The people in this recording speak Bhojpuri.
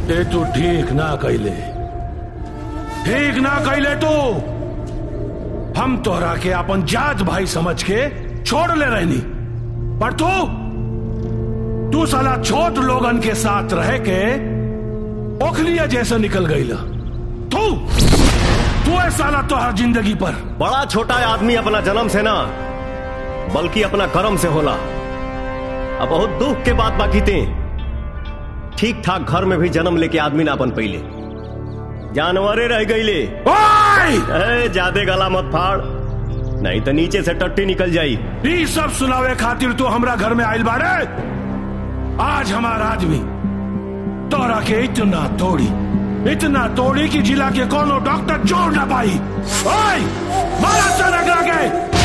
ये तू ठीक ना कैले तू। हम तोहरा के अपन जात भाई समझ के छोड़ ले रहनी, पर तू साला छोट लोगन के साथ रह के ओखलिया जैसे निकल गई। तू है साला तोहर जिंदगी पर। बड़ा छोटा आदमी अपना जन्म से ना बल्कि अपना कर्म से होला। अब बहुत दुख के बात बाकी थे। ठीक ठाक घर में भी जन्म लेके आदमी ना अपन पहले जानवरे रह गईले। ज्यादा गला मत फाड़, नहीं तो नीचे से टट्टी निकल जाई। ये सब सुनावे खातिर तू हमरा घर में आइल बारे। आज हमारा आदमी तोरा के इतना तोड़ी कि जिला के कोनो डॉक्टर जोड़ ना पाई। मारा चल के